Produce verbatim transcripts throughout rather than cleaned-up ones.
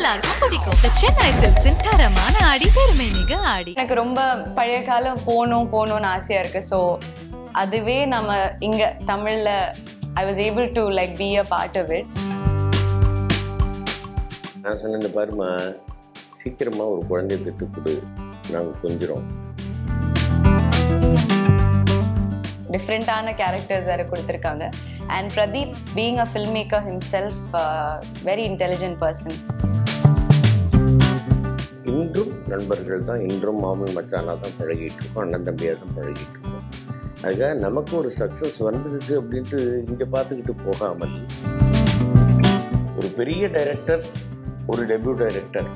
எல்லாருக்கும் பிடிக்கும். The Chennai Silks இன் தரமான ஆடி பெருமை மிக ஆடி. எனக்கு ரொம்ப பழைய காலம் போகணும் போகணும்னு ஆசையா இருக்கு. ஸோ அதுவே நம்ம இங்க தமிழ்ல I was able to like be a part of it. நான் சொன்ன பாருமா, சீக்கிரமா ஒரு குழந்தைய பெற்று கொடு, நாங்கள் கொஞ்சம் டிஃப்ரெண்டான கேரக்டர்ஸ் வேறு கொடுத்துருக்காங்க. And Pradeep being a filmmaker himself, very intelligent person. இன்றும் நண்பர்கள் தான், இன்றும் மாமன் மச்சானாக தான் பழகிட்டு இருக்கோம், அண்ணன் தம்பியாக தான் பழகிட்டு இருக்கோம். அதுக்காக நமக்கு ஒரு சக்ஸஸ் வந்துடுச்சு அப்படின்ட்டு இங்கே பார்த்துக்கிட்டு போகாமல், ஒரு பெரிய டைரக்டர், ஒரு டெபியூ டைரக்டர்.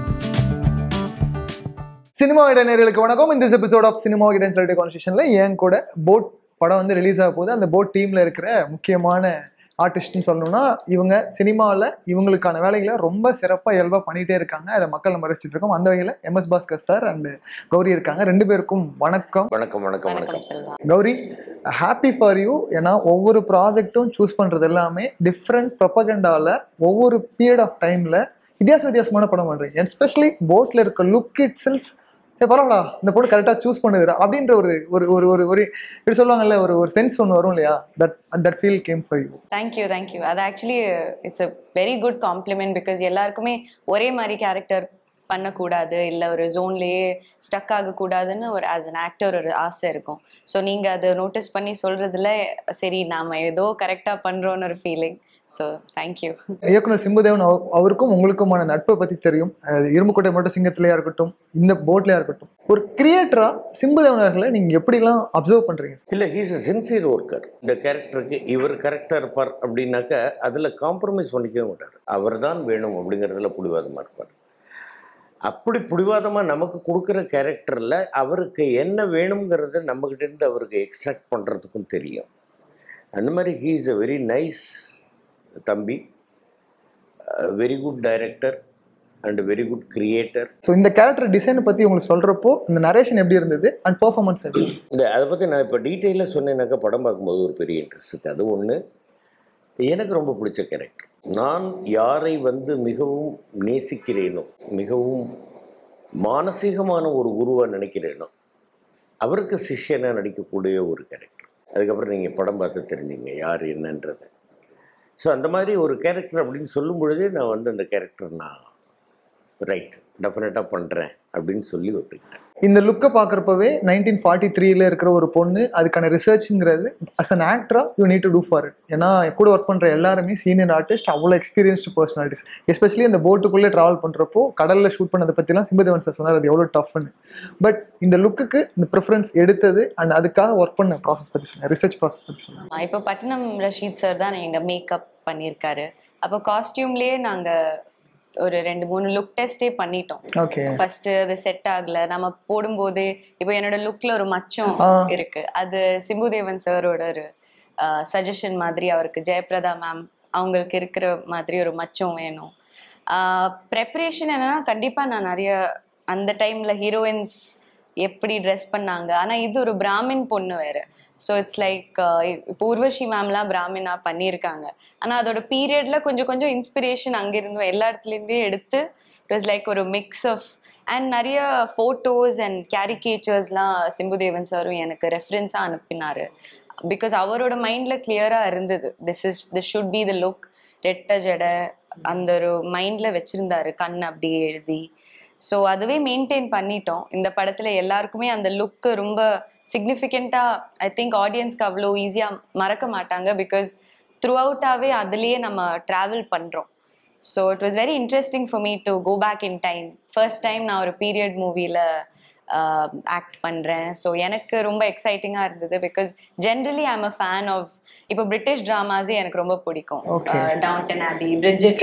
சினிமா இட நேயர்களுக்கு வணக்கம். இந்த எபிசோட் ஆஃப் சினிமா இடன் சொல்லிட்டு கான்வர்சேஷன்ல என் கூட போட் படம் வந்து ரிலீஸ் ஆக போகுது. அந்த போட் டீம்ல இருக்கிற முக்கியமான ஆர்டிஸ்ட்னு சொல்லணும்னா இவங்க சினிமாவில் இவங்களுக்கான வேலைகளை ரொம்ப சிறப்பாக இயல்பாக பண்ணிகிட்டே இருக்காங்க. அதை மக்கள் நம்ம ரசிச்சுட்டு இருக்கோம். அந்த வகையில் M S Bhaskar sir and Gowri இருக்காங்க. ரெண்டு பேருக்கும் வணக்கம். வணக்கம் வணக்கம் வணக்கம். Gowri, happy for you. ஏன்னா ஒவ்வொரு ப்ராஜெக்டும் சூஸ் பண்ணுறது எல்லாமே டிஃப்ரெண்ட் ப்ரொபகண்டாவில் ஒவ்வொரு பீரியட் ஆஃப் டைமில் வித்தியாச வித்தியாசமான படம் பண்ணுறீங்க. எஸ்பெஷலி போட்டில் இருக்க லுக் இட் செல்ஃப், ஏ பரவாடா இந்த பொண்ணு கரெக்டாக சூஸ் பண்ணுது அப்படின்ற ஒரு ஒரு ஒரு ஒரு ஒரு இப்படி சொல்லுவாங்கல்ல, ஒரு ஒரு சென்ஸ் ஒன்று வரும் இல்லையா? That that feel came for you. Thank you thank you. அது actually it's a very good compliment. Because எல்லாருக்குமே ஒரே மாதிரி கேரக்டர் பண்ணக்கூடாது, இல்லை ஒரு ஜோன்லேயே ஸ்டக் ஆகக்கூடாதுன்னு ஒரு ஆஸ் அன் ஆக்டர் ஒரு ஆசை இருக்கும். ஸோ நீங்கள் அதை நோட்டீஸ் பண்ணி சொல்கிறதுல சரி நாம் ஏதோ கரெக்டாக பண்ணுறோன்னு ஒரு ஃபீலிங். So thank you. இயக்குனர் சிம்புதேவன் அவருக்கும் உங்களுக்குமான நட்பை பற்றி தெரியும். இரும்புக்கோட்டை மட்டும் சிங்கத்திலேயா இருக்கட்டும், இந்த போட்லையா இருக்கட்டும், ஒரு கிரியேட்டரா சிம்புதேவன் அவர்களை நீங்கள் எப்படிலாம் அப்சர்வ் பண்ணுறீங்க? இல்லை, ஹீஸ் அ சின்சியர் ஒர்க்கர். இந்த கேரக்டருக்கு இவர் கரெக்டாக இருப்பார் அப்படின்னாக்கா அதில் காம்ப்ரமைஸ் பண்ணிக்கவே மாட்டார். அவர் தான் வேணும் அப்படிங்கிறதுல பிடிவாதமாக இருப்பார். அப்படி பிடிவாதமாக நமக்கு கொடுக்குற கேரக்டரில் அவருக்கு என்ன வேணுங்கிறத நம்மக்கிட்டேருந்து அவருக்கு எக்ஸ்ட்ராக்ட் பண்ணுறதுக்கும் தெரியும். அந்த மாதிரி he is a very nice தம்பி, very good director and very good creator. So இந்த கேரக்டர் டிசைனை பற்றி உங்களுக்கு சொல்கிறப்போ இந்த நரேஷன் எப்படி இருந்தது அண்ட் பெர்ஃபார்மன்ஸ் எப்படி? இந்த அதை பற்றி நான் இப்போ டீட்டெயிலாக சொன்னேன்னாக்கா படம் பார்க்கும்போது ஒரு பெரிய இன்ட்ரெஸ்ட் இருக்குது. அது ஒன்று எனக்கு ரொம்ப பிடிச்ச கேரக்டர். நான் யாரை வந்து மிகவும் நேசிக்கிறேனோ, மிகவும் மானசீகமான ஒரு குருவாக நினைக்கிறேனோ, அவருக்கு சிஷ்யனாக நடிக்கக்கூடிய ஒரு கேரக்டர். அதுக்கப்புறம் நீங்கள் படம் பார்த்து தெரிஞ்சிங்க யார் என்னன்றது. ஸோ அந்த மாதிரி ஒரு கேரக்டர் அப்படின்னு சொல்லும் பொழுதே நான் வந்து அந்த கேரக்டர் நான் ரைட் டெஃபினட்டாக பண்ணுறேன் அப்படின்னு சொல்லி ஒத்துக்கிட்டேன். இந்த லுக்கை பார்க்குறப்பவே நைன்டீன் ஃபார்ட்டி த்ரீல இருக்கிற ஒரு பொண்ணு, அதுக்கான ரிசர்ச்ங்கிறது அஸ் அன் ஆக்டரா you need to do for it. ஏன்னா கூட ஒர்க் பண்ணுற எல்லாருமே சீனியர் ஆர்டிஸ்ட், அவ்வளோ எக்ஸ்பீரியன்ஸ்டு பர்சனாலிட்டிஸ். எஸ்பெஷலி அந்த போட்டுக்குள்ளே ட்ராவல் பண்ணுறப்போ கடலில் ஷூட் பண்ணதை பற்றிலாம் சிம்புதேவன் சார் சொன்னார், அது எவ்வளோ டஃப்னு. பட் இந்த லுக்குக்கு இந்த ப்ரிஃபரன்ஸ் எடுத்தது அண்ட் அதுக்காக ஒர்க் பண்ண ப்ராசஸ் பற்றி சொன்னேன், ரிசர்ச் ப்ராசஸ் பற்றி சொன்னேன். இப்போ பட்னம் ரஷீத் சார் தான் எங்கள் மேக்கப் பண்ணியிருக்காரு. அப்போ காஸ்டியூம்லேயே நாங்கள் ஒரு ரெண்டு மூணு லுக் டெஸ்டே பண்ணிட்டோம். ஃபர்ஸ்ட் அது செட் ஆகல, நம்ம போடும்போது இப்போ என்னோட லுக்ல ஒரு மச்சம் இருக்கு, அது சிம்புதேவன் சாரோட ஒரு சஜஷன் மாதிரி. அவருக்கு ஜெயபிரதா மேம் அவங்களுக்கு இருக்கிற மாதிரி ஒரு மச்சம் வேணும். ப்ரெப்பரேஷன் என்னன்னா கண்டிப்பாக நான் நிறைய அந்த டைம்ல ஹீரோயின்ஸ் எப்படி ட்ரெஸ் பண்ணாங்க, ஆனால் இது ஒரு பிராமின் பொண்ணு வேறு. ஸோ இட்ஸ் லைக் இப்போ ஊர்வஷி மேம்லாம் பிராமினாக பண்ணியிருக்காங்க. ஆனால் அதோட பீரியடில் கொஞ்சம் கொஞ்சம் இன்ஸ்பிரேஷன் அங்கேருந்தும் எல்லா இடத்துலேருந்தே எடுத்து இட் வாஸ் லைக் ஒரு மிக்ஸ் ஆஃப் அண்ட் நிறைய ஃபோட்டோஸ் அண்ட் கேரிகேச்சர்ஸ்லாம் சிம்புதேவன் சாரும் எனக்கு ரெஃபரன்ஸாக அனுப்பினார். பிகாஸ் அவரோட மைண்டில் கிளியராக இருந்தது, this is this should be the look. ரெட்ட ஜடை அந்த ஒரு மைண்டில் வச்சுருந்தாரு, கண் அப்படியே எழுதி. ஸோ அதுவே மெயின்டைன் பண்ணிட்டோம். இந்த படத்தில் எல்லாருக்குமே அந்த லுக்கு ரொம்ப சிக்னிஃபிகண்ட்டாக, ஐ திங்க் ஆடியன்ஸ்க்கு அவ்வளோ ஈஸியாக மறக்க மாட்டாங்க. பிகாஸ் த்ரூ அவுட்டாகவே அதுலேயே நம்ம ட்ராவல் பண்ணுறோம். So it was very interesting for me to go back in time. First time நான் ஒரு பீரியட் மூவியில் ஆக்ட் பண்ணுறேன். ஸோ எனக்கு ரொம்ப எக்ஸைட்டிங்காக இருந்தது. Because generally I am a fan of இப்போ பிரிட்டிஷ் ட்ராமாஸே எனக்கு ரொம்ப பிடிக்கும். டவுன்டன் ஆபி, பிரிட்ஜெட்,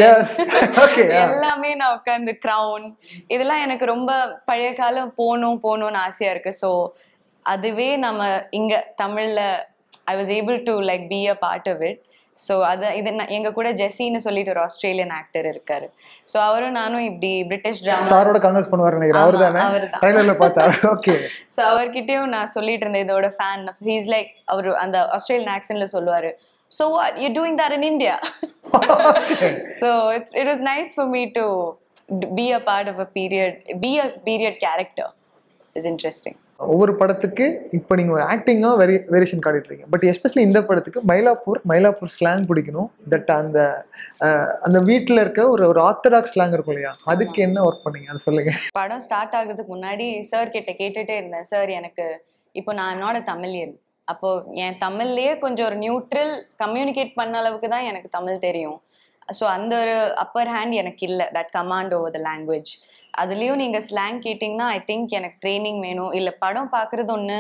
எல்லாமே நான் உட்காந்து கிரவுன், இதெல்லாம் எனக்கு ரொம்ப பழைய காலம் போகணும் போகணும்னு ஆசையாக இருக்குது. ஸோ அதுவே நம்ம இங்கே தமிழில் I was able to like be a part of it. So அதை இது எங்கள் கூட ஜெஸின்னு சொல்லிட்டு ஒரு ஆஸ்திரேலியன் ஆக்டர் இருக்காரு. ஸோ அவரும் நானும் இப்படி பிரிட்டிஷ் ட்ராமா சாரோட கன்வர்ஸ் பண்ணுவார் நினைக்கிறேன். அவர் தானே ட்ரைலர்ல பார்த்தாரு. ஓகே. ஸோ அவர்கிட்டயும் நான் சொல்லிட்டு இருந்தேன் இதோட ஃபேன். ஹீஸ் லைக் அவர் அந்த ஆஸ்திரேலியன் ஆக்சன்ட்ல சொல்லுவாரு, so what, you're doing that in India. So it's, it was nice for me to be a part of a period, be a period character is interesting. ஒவ்வொரு படத்துக்கு இப்போ நீங்கள் ஒரு ஆக்டிங்காக very variation காட்டிட்டுருக்கீங்க. But especially இந்த படத்துக்கு Mylapore Mylapore slang பிடிக்கணும். தட் அந்த அந்த வீட்டில் இருக்க ஒரு ஒரு ஆர்த்தடாக்ஸ் ஸ்லாங் இருக்கும் இல்லையா, அதுக்கு என்ன ஒர்க் பண்ணீங்க அது சொல்லுங்கள். படம் ஸ்டார்ட் ஆகுறதுக்கு முன்னாடி சார் கிட்ட கேட்டுகிட்டே இருந்தேன், சார் எனக்கு இப்போ நான் என்னோட தமிழியன், அப்போது என் தமிழ்லேயே கொஞ்சம் ஒரு நியூட்ரல் கம்யூனிகேட் பண்ண அளவுக்கு தான் எனக்கு தமிழ் தெரியும். ஸோ அந்த ஒரு அப்பர் ஹேண்ட் எனக்கு இல்லை, that command over the language. அதுலேயும் நீங்கள் ஸ்லாங் கேட்டிங்கன்னா ஐ திங்க் எனக்கு ட்ரைனிங் வேணும், இல்லை படம் பார்க்குறது ஒன்று,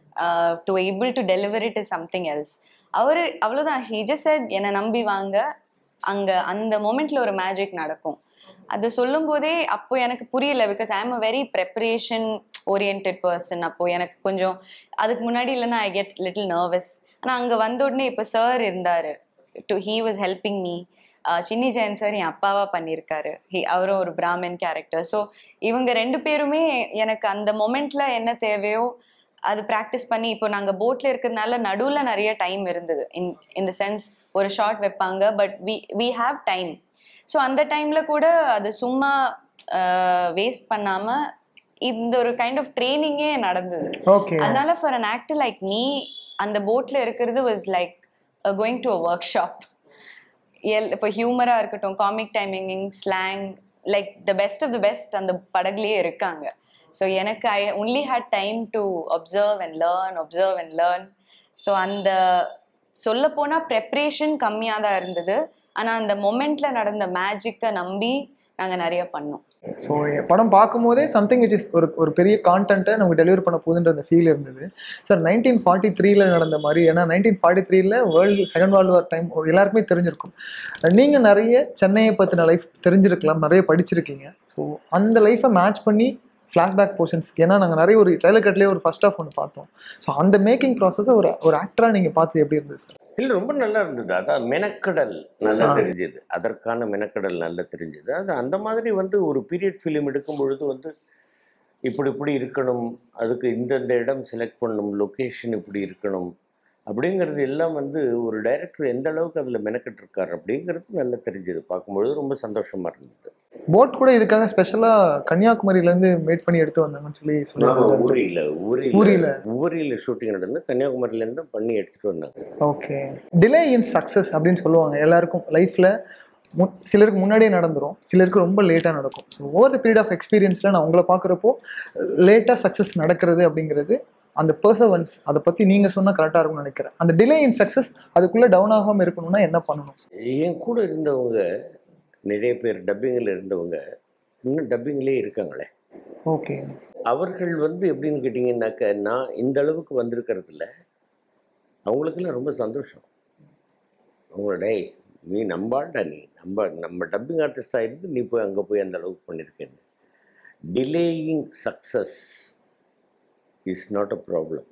to able to deliver it is something else. அவர் அவ்வளோதான், ஹி ஜஸ்ட் செட் என்னை நம்பி வாங்க, அங்கே அந்த மொமெண்ட்டில் ஒரு மேஜிக் நடக்கும். அது சொல்லும் போதே அப்போ எனக்கு புரியல, because I am a very preparation orient person. அப்போது எனக்கு கொஞ்சம் அதுக்கு முன்னாடி இல்லைன்னா ஐ கெட் லிட்டில் நர்வஸ். ஆனால் அங்கே வந்த உடனே இப்போ சார் இருந்தார், to he was helping me. Chinni Jayan sir என் அப்பாவா பண்ணியிருக்காரு, ஹி அவரும் ஒரு பிராமின் கேரக்டர். ஸோ இவங்க ரெண்டு பேருமே எனக்கு அந்த மொமெண்ட்ல என்ன தேவையோ அது ப்ராக்டிஸ் பண்ணி, இப்போ நாங்கள் போட்டில் இருக்கிறதுனால நடுவில் நிறைய டைம் இருந்தது. இன் இந்த சென்ஸ் ஒரு ஷார்ட் வைப்பாங்க, but we we have time. So அந்த டைமில் கூட அது சும்மா வேஸ்ட் பண்ணாமல் இந்த ஒரு கைண்ட் ஆஃப் ட்ரைனிங்கே நடந்தது. அதனால for an actor like me அந்த போட்டில் இருக்கிறது was like going to a workshop. எல் இப்போ ஹியூமராக இருக்கட்டும், comic timing, slang, like the best of the best அந்த படகுலேயே இருக்காங்க. ஸோ எனக்கு I only had time to observe and learn observe and learn. So அந்த சொல்லப்போனால் ப்ரெப்ரேஷன் கம்மியாக தான் இருந்தது, ஆனால் அந்த மொமெண்ட்டில் நடந்த மேஜிக்கை நம்பி நாங்கள் நிறைய பண்ணோம். ஸோ படம் பார்க்கும்போதே சம்திங் விச் இஸ் ஒரு ஒரு பெரிய கான்டென்ட்டை நமக்கு டெலிவர் பண்ண போகுதுன்ற அந்த ஃபீல் இருந்தது. சார் நைன்டீன் ஃபார்ட்டி த்ரீல நடந்த மாதிரி, ஏன்னா நைன்டீன் ஃபார்ட்டி த்ரீல world second world war time எல்லாருக்குமே தெரிஞ்சிருக்கும். நீங்கள் நிறைய சென்னையை பற்றின லைஃப் தெரிஞ்சிருக்கலாம், நிறைய படிச்சிருக்கீங்க. ஸோ அந்த லைஃப்பை மேட்ச் பண்ணி ஃப்ளாஷ்பேக் போர்ஷன்ஸ், ஏன்னா நாங்கள் நிறைய ஒரு ட்ரைலர் கட்லேயே ஒரு ஃபர்ஸ்ட் ஆஃப் ஒன்று பார்த்தோம். ஸோ அந்த மேக்கிங் ப்ராசஸை ஒரு ஒரு ஆக்டராக நீங்கள் பார்த்து எப்படி இருந்தது சார்? இல்லை, ரொம்ப நல்லா இருந்தது. அதான் மெனக்கடல் நல்லா தெரிஞ்சது, அதற்கான மெனக்கடல் நல்லா தெரிஞ்சது. அது அந்த மாதிரி வந்து ஒரு பீரியட் ஃபிலிம் எடுக்கும் பொழுது வந்து இப்படி இப்படி இருக்கணும், அதுக்கு இந்தந்த இடம் செலக்ட் பண்ணணும், லொக்கேஷன் இப்படி இருக்கணும் அப்படிங்கிறது எல்லாம் வந்து ஒரு டைரக்டர் எந்த அளவுக்கு அதில் மெனக்கெட்டிருக்காரு அப்படிங்கிறது நல்லா தெரிஞ்சது. பார்க்கும்பொழுது ரொம்ப சந்தோஷமாக இருந்தது. போட் கூட இதுக்காக ஸ்பெஷலாக கன்னியாகுமரியிலேருந்து மேட் பண்ணி எடுத்து வந்தாங்கன்னு சொல்லி சொன்னாங்க. ஊரியில் ஊரியில் ஊரியில் ஷூட்டிங் நடந்து கன்னியாகுமரியிலேருந்து பண்ணி எடுத்துகிட்டு வந்தாங்க. ஓகே. டிலே இன் சக்ஸஸ் அப்படின்னு சொல்லுவாங்க எல்லாருக்கும் லைஃப்பில். மு சிலருக்கு முன்னாடியே நடந்துடும், சிலருக்கு ரொம்ப லேட்டாக நடக்கும். So over the period of எக்ஸ்பீரியன்ஸில் நான் உங்களை பார்க்குறப்போ லேட்டாக சக்ஸஸ் நடக்கிறது அப்படிங்கிறது, அந்த பர்சவன்ஸ் அதை பற்றி நீங்கள் சொன்னால் கரெக்டாக இருக்கும்னு நினைக்கிறேன். அந்த டிலே இன் சக்ஸஸ் அதுக்குள்ளே டவுன் ஆகாமல் இருக்கணும்னா என்ன பண்ணணும்? என் கூட இருந்தவங்க நிறைய பேர் டப்பிங்கில் இருந்தவங்க இன்னும் டப்பிங்லேயே இருக்காங்களே. ஓகே. அவர்கள் வந்து எப்படின்னு கேட்டிங்கன்னாக்க, நான் இந்த அளவுக்கு வந்திருக்கிறதுல அவங்களுக்கெல்லாம் ரொம்ப சந்தோஷம். அவங்களோட நீ நம்பாண்டா, நீ நம்ம நம்ம டப்பிங் ஆர்டிஸ்டாக இருந்து நீ போய் அங்கே போய் அந்த அளவுக்கு பண்ணியிருக்கேன்னு. Delaying success is not a problem,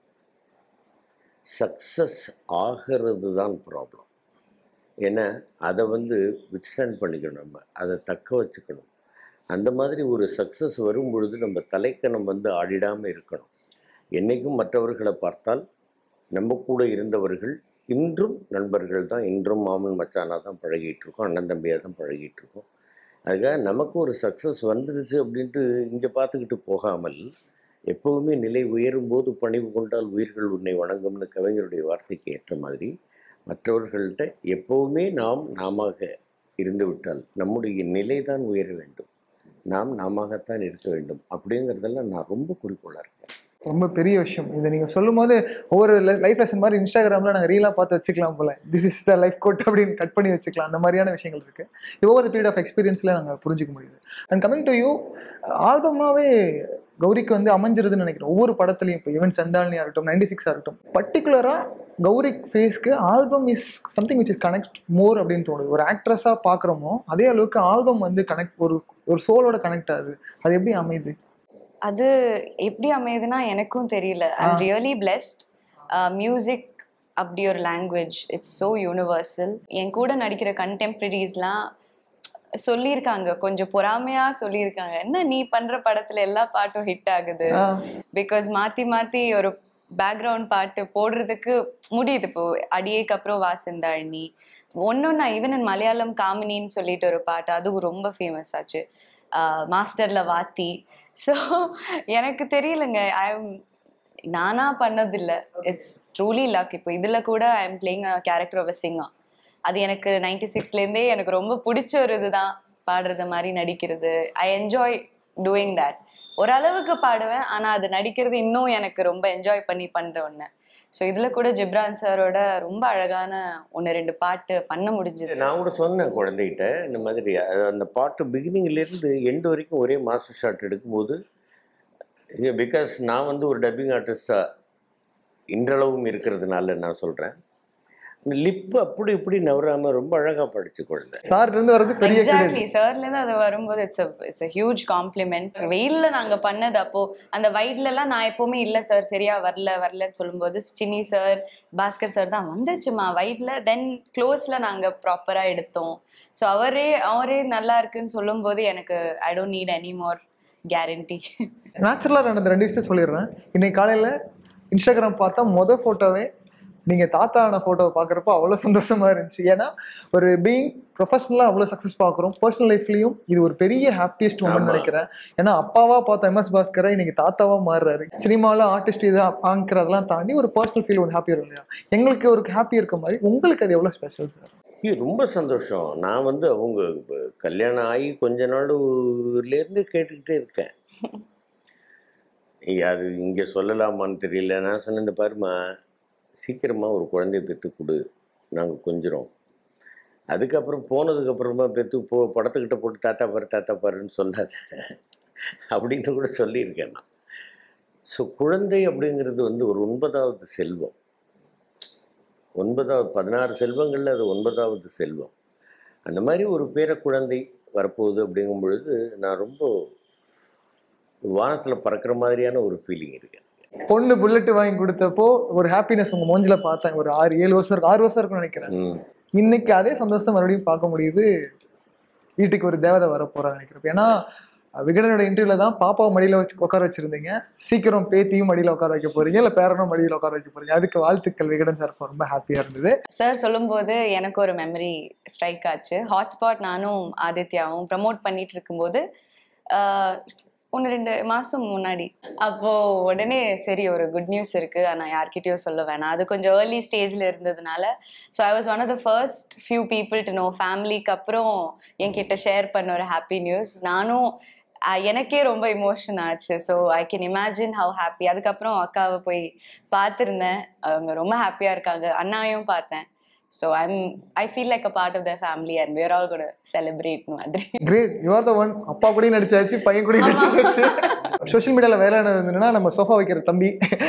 success ஆகிறது தான் ப்ராப்ளம். ஏன்னா அதை வந்து வித்ஸ்டாண்ட் பண்ணிக்கணும், நம்ம அதை தக்க வச்சுக்கணும். அந்த மாதிரி ஒரு சக்ஸஸ் வரும் பொழுது நம்ம தலைக்கணம் வந்து ஆடிடாமல் இருக்கணும். என்றைக்கும் மற்றவர்களை பார்த்தால் நம்ம கூட இருந்தவர்கள் இன்றும் நண்பர்கள் தான், இன்றும் மாமன் மச்சானாக தான் பழகிட்டு இருக்கோம், அண்ணன் தம்பியாக தான் பழகிட்டு இருக்கோம். அதுக்காக நமக்கு ஒரு சக்ஸஸ் வந்துடுச்சு அப்படின்ட்டு இங்கே பார்த்துக்கிட்டு போகாமல், எப்போவுமே நிலை உயரும்போது பணிவு கொண்டால் உயிர்கள் உன்னை வணங்கும்னு கவிஞருடைய வார்த்தைக்கு ஏற்ற மாதிரி மற்றவர்கள்ட்ட எப்போவுமே நாம் நாம இருந்து விட்டால் நம்முடைய நிலை தான் உயர வேண்டும், நாம் நாமத்தான் இருக்க வேண்டும். அப்படிங்கிறதெல்லாம் நான் ரொம்ப குறிக்கோளாக இருக்கேன். ரொம்ப பெரிய விஷயம். இதை நீங்கள் சொல்லும் போது ஒவ்வொரு லைஃப் லெசன் மாதிரி இன்ஸ்டாகிராமில் நாங்கள் ரீலாக பார்த்து வச்சுக்கலாம் போல, this is the life code அப்படின்னு கட் பண்ணி வச்சுக்கலாம். அந்த மாதிரியான விஷயங்கள் இருக்குது. இது ஓவர் த பீரியட் ஆஃப் எக்ஸ்பீரியன்ஸில் நாங்கள் புரிஞ்சிக்க முடியுது. அண்ட் கமிங் டு யூ, ஆல்பம்னாவே கௌரிக்கு வந்து அமைஞ்சிருதுன்னு நினைக்கிறேன். ஒவ்வொரு படத்துலையும் இப்போ ஈவன் செந்தாலினியாக இருக்கட்டும், நைன்டி சிக்ஸாக இருக்கட்டும், பர்டிகுலராக கௌரிக் ஃபேஸ்க்கு album is something which is connect more அப்படின்னு தோணுது. ஒரு ஆக்ட்ரஸாக பார்க்குறோமோ அதே அளவுக்கு ஆல்பம் வந்து கனெக்ட், ஒரு ஒரு சோலோட கனெக்ட் ஆகுது. அது எப்படி அமையுது? அது எப்படி அமையுதுன்னா எனக்கும் தெரியல. I am really blessed. Music அப்படி ஒரு லாங்குவேஜ், இட்ஸ் ஸோ யூனிவர்சல். என் கூட நடிக்கிற கண்டெம்பரரிஸ்லாம் சொல்லியிருக்காங்க, கொஞ்சம் பொறாமையா சொல்லியிருக்காங்க, என்ன நீ பண்ற படத்துல எல்லா பாட்டும் ஹிட் ஆகுது, பிகாஸ் மாத்தி மாத்தி ஒரு பேக்ரவுண்ட் பாட்டு போடுறதுக்கு முடியுது. இப்போ அடியேக்கு அப்புறம் வாசந்தாழனி ஒன்னொன்னா ஈவன் இன் மலையாளம் காமினின்னு சொல்லிட்டு ஒரு பாட்டு அதுவும் ரொம்ப ஃபேமஸ் ஆச்சு. மாஸ்டர்ல வாத்தி. ஸோ எனக்கு தெரியலங்க, ஐ எம் நானா பண்ணதில்லை. It's truly luck. இப்போ இதுல கூட I am playing a character of a singer. அது எனக்கு நைன்டி சிக்ஸ்லேருந்தே எனக்கு ரொம்ப பிடிச்ச ஒரு இதுதான் பாடுறது மாதிரி நடிக்கிறது. I enjoy doing that. ஓரளவுக்கு பாடுவேன், ஆனால் அது நடிக்கிறது இன்னும் எனக்கு ரொம்ப என்ஜாய் பண்ணி பண்ணுற ஒன்று. ஸோ இதில் கூட ஜிப்ரான் சாரோட ரொம்ப அழகான ஒன்று ரெண்டு பாட்டு பண்ண முடிஞ்சது. நான் கூட சொன்னேன் குழந்தைகிட்ட இந்த மாதிரி அந்த பாட்டு பிகினிங்லேருந்து எண்டு வரைக்கும் ஒரே மாஸ்டர் ஷாட் எடுக்கும்போது, பிகாஸ் நான் வந்து ஒரு டப்பிங் ஆர்டிஸ்டாக இன்றளவும் இருக்கிறதுனால நான் சொல்கிறேன், லிப் அப்படி இப்படி நவராம ரொம்ப அழகா படிச்சு குழந்தை. சார்ல இருந்து வரது பெரிய எக்ஸாக்ட்லி. சார்ல இருந்து அது வரும்போது it's it's a huge compliment. வெயில்ல நாங்க பண்ணது அப்போ அந்த வைட்ல எல்லாம் நான் எப்பவுமே இல்ல சார் சரியா வரல வரலன்னு சொல்லும்போது சின்னி சார் பாஸ்கர் சார் தான் வந்துச்சுமா வைட்ல. தென் க்ளோஸ்ல நாங்க ப்ராப்பரா எடுத்தோம். ஸோ அவரே அவரே நல்லா இருக்குன்னு சொல்லும்போது எனக்கு I don't need any more guarantee. நேச்சுரலாக நடந்த ரெண்டு விஷயம் சொல்லிடுறேன். இன்னைக்கு காலையில் இன்ஸ்டாகிராம் பார்த்தா மொதல் ஃபோட்டோவே நீங்கள் தாத்தான ஃபோட்டோவை பார்க்குறப்போ அவ்வளோ சந்தோஷமாக இருந்துச்சு. ஏன்னா ஒரு பீயிங் ப்ரொஃபஷனலாக அவ்வளோ சக்ஸஸ் பார்க்குறோம், பர்சனல் லைஃப்லையும் இது ஒரு பெரிய ஹாப்பியஸ்ட் ஒன்று நினைக்கிறேன். ஏன்னா அப்பாவாக பார்த்த எம்எஸ் பாஸ்கரை இன்னைக்கு தாத்தாவாக மாறுறாரு. சினிமாவில் ஆர்டிஸ்ட் இதை ஆங்கிறதெல்லாம் தாண்டி ஒரு பர்சனல் ஃபீல் ஒன்று ஹாப்பியாக இல்லையா? எங்களுக்கு ஒரு ஹாப்பி இருக்க மாதிரி உங்களுக்கு அது எவ்வளோ ஸ்பெஷல் சார்? ரொம்ப சந்தோஷம். நான் வந்து அவங்க கல்யாணம் ஆகி கொஞ்ச நாடுலேருந்து கேட்டுக்கிட்டே இருக்கேன். அது இங்கே சொல்லலாமான்னு தெரியல. நான் சொன்ன இந்த பாருமா, சீக்கிரமாக ஒரு குழந்தைய பெற்று கொடு, நாங்கள் கொஞ்சிறோம். அதுக்கப்புறம் போனதுக்கப்புறமா பெற்று போ படத்துக்கிட்ட போட்டு தாத்தா பாரு தாத்தா பாருன்னு சொல்லாத அப்படின்னு கூட சொல்லியிருக்கேன் நான். ஸோ குழந்தை அப்படிங்கிறது வந்து ஒரு ஒன்பதாவது செல்வம். ஒன்பதாவது பதினாறு செல்வங்களில் அது ஒன்பதாவது செல்வம். அந்த மாதிரி ஒரு பேர குழந்தை வரப்போகுது அப்படிங்கும் பொழுது நான் ரொம்ப வானத்தில் பறக்கிற மாதிரியான ஒரு ஃபீலிங் இருக்கு. பொண்ணு புல்லட் வாங்கி கொடுத்தப்போ ஒரு ஹாப்பினஸ் உங்க மூஞ்சில பார்த்தேன். ஒரு ஆறு ஏழு வருஷம் இருக்கு, ஆறு வருஷம் இருக்குன்னு நினைக்கிறேன். இன்னைக்கு அதே சந்தோஷம் மறுபடியும் பார்க்க முடியுது. வீட்டுக்கு ஒரு தேவதை வர போறாங்க நினைக்கிறேன். ஏன்னா விகடனோட இன்டர்வியூல தான் பாப்பாவை மடியில வச்சு உட்கார வச்சிருந்தீங்க, சீக்கிரம் பேத்தியும் மடியில உட்கார வைக்க போறீங்க, இல்ல பேரனும் மடியில உட்கார வைக்க போறீங்க. அதுக்கு வாழ்த்துக்கள் விகடன் சார். ரொம்ப ஹாப்பியா இருந்தது. சார் சொல்லும்போது எனக்கு ஒரு மெமரி ஸ்ட்ரைக் ஆச்சு. ஹாட்ஸ்பாட் நானும் ஆதித்யாவும் ப்ரமோட் பண்ணிட்டு இருக்கும்போது ஒன்று ரெண்டு மாதம் முன்னாடி அப்போ உடனே சரி ஒரு குட் நியூஸ் இருக்கு, ஆனால் யார்கிட்டயோ சொல்ல வேணாம், அது கொஞ்சம் ஏர்லி ஸ்டேஜில் இருந்ததுனால. So I was one of the first few people to know. ஃபேமிலிக்கு அப்புறம் என்கிட்ட ஷேர் பண்ண ஒரு ஹாப்பி நியூஸ். நானும் எனக்கே ரொம்ப இமோஷன் ஆச்சு. So I can imagine how happy. அதுக்கப்புறம் அக்காவை போய் பார்த்துருந்தேன், அவங்க ரொம்ப ஹாப்பியாக இருக்காங்க. அண்ணாவையும் பார்த்தேன். So I'm I feel like a part of their family and we're all going to celebrate மாதிரி. Great, you are the one. அப்பா கூட நடிச்சாச்சு, பையன் கூட நடிச்சாச்சு. சோஷியல் மீடியால வேலை என்னன்னா நம்ம சோஃபா வைக்கிற தம்பி,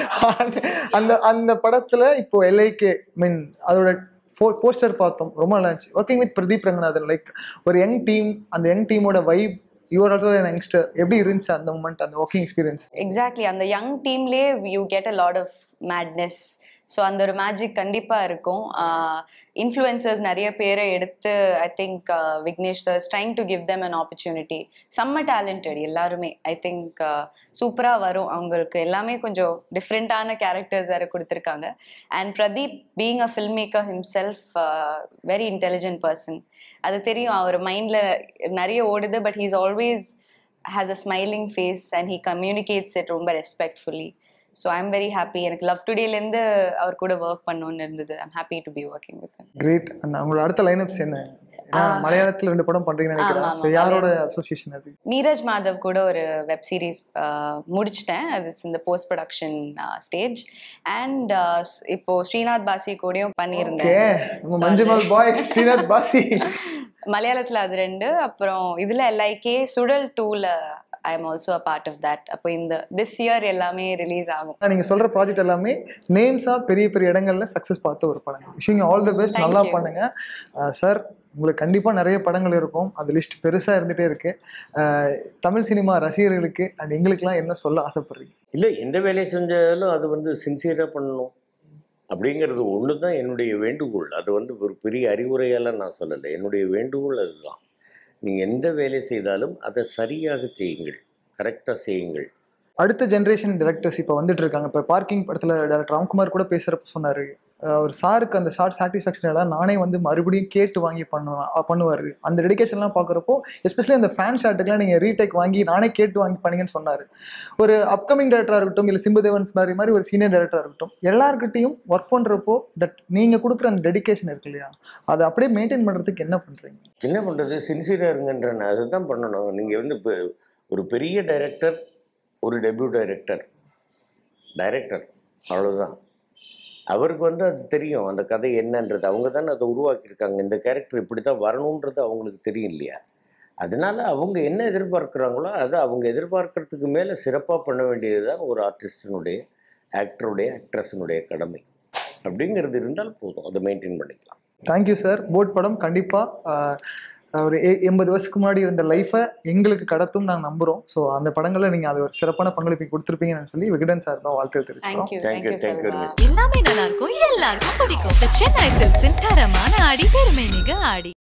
அந்த அந்த படத்துல இப்போ எல்ஐகே மீன் அதோட போஸ்டர் பார்த்தோம், ரொம்ப நல்லா இருந்துச்சு. Working with Pradeep Ranganathan, like ஒரு யங் டீம், அந்த யங் டீமோட vibe. You are also an youngster. எப்படி இருந்துச்சு அந்த மூமெண்ட், அந்த ஒர்க்கிங் எக்ஸ்பீரியன்ஸ்? எக்ஸாக்ட்லி. அந்த யங் டீம்லேயே you get a lot of madness. So அந்த ஒரு மேஜிக் கண்டிப்பாக இருக்கும். இன்ஃப்ளூயன்சர்ஸ் நிறைய பேரை எடுத்து I think Vignesh sir trying to give them an opportunity. செம்ம டேலண்டட் எல்லாருமே. ஐ திங்க் சூப்பராக வரும் அவங்களுக்கு. எல்லாமே கொஞ்சம் டிஃப்ரெண்ட்டான கேரக்டர்ஸ் வேறு கொடுத்துருக்காங்க. And Pradeep being a filmmaker himself, very intelligent person. அது தெரியும், அவர் மைண்டில் நிறைய ஓடுது, but he's always has a smiling face and he communicates it ரொம்ப ரெஸ்பெக்ட்ஃபுல்லி. So I am very happy. எனக்கு லவ் டுடேலேருந்து அவர் கூட ஒர்க் பண்ணணும்னு இருந்தது. I'm happy to be working with him. Great. And அவங்களோட அடுத்த லைனப்ஸ் என்ன? மலையாளத்தில் ரெண்டு படம் பண்றீங்கன்னு நினைக்கிறேன். யாரோட அசோசியேஷன் அது? நீரஜ் மாதவ் கூட ஒரு வெப் சீரிஸ் முடிச்சிட்டேன். அது இந்த போஸ்ட் ப்ரொடக்ஷன் ஸ்டேஜ். அண்ட் இப்போ ஸ்ரீநாத் பாசி கூடயும் பண்ணியிருந்தேன். மஞ்சுமல் பாய் ஸ்ரீநாத் பாசி மலையாளத்தில் அது ரெண்டு. அப்புறம் இதில் எல்ஐகே சுடல் டூவில் I am also a part of that. அப்போ இந்த this year எல்லாமே ரிலீஸ் ஆகும். நீங்க சொல்ற ப்ராஜெக்ட் எல்லாமே நேம்ஸா பெரிய பெரிய இடங்கள்ல சக்சஸ் பார்த்த ஒரு படம். Wishing all the best. நல்லா பண்ணுங்க சார். உங்களுக்கு கண்டிப்பா நிறைய படங்கள் இருக்கும். அது லிஸ்ட் பெருசா இருந்துட்டே இருக்கு. தமிழ் சினிமா ரசிகர்களுக்கு அண்ட் எங்களுக்குலாம் என்ன சொல்ல ஆசைப்படுறீங்க? இல்லை, எந்த வேலையை செஞ்சாலும் அது வந்து சின்சியராக பண்ணணும் அப்படிங்கிறது ஒன்று தான் என்னுடைய வேண்டுகோள். அது வந்து ஒரு பெரிய அறிவுரையெல்லாம் நான் சொல்லலை. என்னுடைய வேண்டுகோள் அதுதான். நீங்கள் எந்த வேலை செய்தாலும் அதை சரியாக செய்யுங்கள், கரெக்டாக செய்யுங்கள். அடுத்த ஜென்ரேஷன் டேரக்டர்ஸ் இப்போ வந்துட்டு இருக்காங்க. இப்போ பார்க்கிங் படத்தில் டேரக்டர் ராம்குமார் கூட பேசுகிறப்ப சொன்னார், ஒரு சாருக்கு அந்த ஷார்ட் சாட்டிஸ்ஃபேக்ஷன் எல்லாம் நானே வந்து மறுபடியும் கேட்டு வாங்கி பண்ணுவேன் பண்ணுவார். அந்த டெடிகேஷன்லாம் பார்க்குறப்போ எஸ்பெஷலி அந்த ஃபேன் ஷாட்டுக்கெலாம் நீங்கள் ரீடேக் வாங்கி நானே கேட்டு வாங்கி பண்ணீங்கன்னு சொன்னார். ஒரு அப்கமிங் டேரக்டராக இருக்கட்டும், இல்லை சிம்புதேவன்ஸ் மாதிரி மாதிரி ஒரு சீனியர் டேரக்டராக இருக்கட்டும், எல்லாருக்கிட்டையும் ஒர்க் பண்ணுறப்போ தட் நீங்கள் கொடுக்குற அந்த டெடிகேஷன் இருக்கு இல்லையா, அதை அப்படியே மெயின்டைன் பண்ணுறதுக்கு என்ன பண்ணுறீங்க? என்ன பண்ணுறது, சின்சியராக இருங்கன்ற அதுதான் பண்ணணும். நீங்கள் வந்து இப்போ ஒரு பெரிய டைரக்டர், ஒரு டெபியூ டைரக்டர் டைரக்டர் அவ்வளோதான். அவருக்கு வந்து அது தெரியும் அந்த கதை என்னன்றது. அவங்க தானே அதை உருவாக்கியிருக்காங்க. இந்த கேரக்டர் இப்படி தான் வரணுன்றது அவங்களுக்கு தெரியும் இல்லையா. அதனால அவங்க என்ன எதிர்பார்க்குறாங்களோ அதை அவங்க எதிர்பார்க்கறதுக்கு மேலே சிறப்பாக பண்ண வேண்டியது தான் ஒரு ஆர்டிஸ்டினுடைய, ஆக்டருடைய, ஆக்ட்ரஸினுடைய கடமை. அப்படிங்கிறது இருந்தால் போதும், அதை மெயின்டைன் பண்ணிக்கலாம். Thank you sir. போட் படம் கண்டிப்பாக ஒரு எண்பது வருஷத்துக்கு முன்னாடி இருந்த லைஃபை எங்களுக்கு கடத்தும் நாங்கள் நம்புகிறோம். ஸோ அந்த படங்களில் நீங்கள் அது ஒரு சிறப்பான பங்களிப்பை கொடுத்துருப்பீங்கன்னு சொல்லி விகடன் சார் தான் வாழ்த்துக்கள் தெரிவிக்கிறோம். எல்லாமே நல்லா இருக்கும், எல்லாருக்கும் பிடிக்கும். சென்னை சில்க்ஸின் தரமான ஆடி பெருமை மிக ஆடி.